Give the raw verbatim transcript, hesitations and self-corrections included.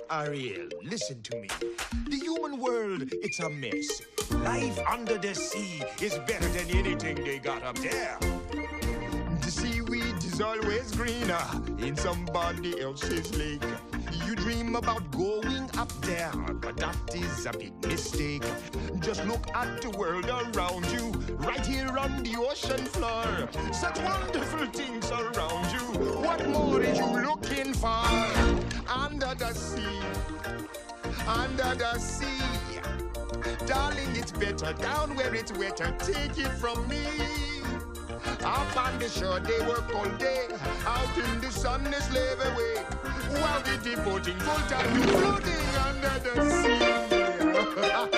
Ariel, listen to me. The human world, it's a mess. Life under the sea is better than anything they got up there. The seaweed is always greener in somebody else's lake. You dream about going up there, but that is a big mistake. Just look at the world around you, right here on the ocean floor. Such wonderful things around you. What more are you looking for? Under the sea, under the sea. Darling, it's better down where it's wetter. Take it from me. Up on the shore, they work all day. Out in the sun, they slave away. While they devoting full time to floating under the sea.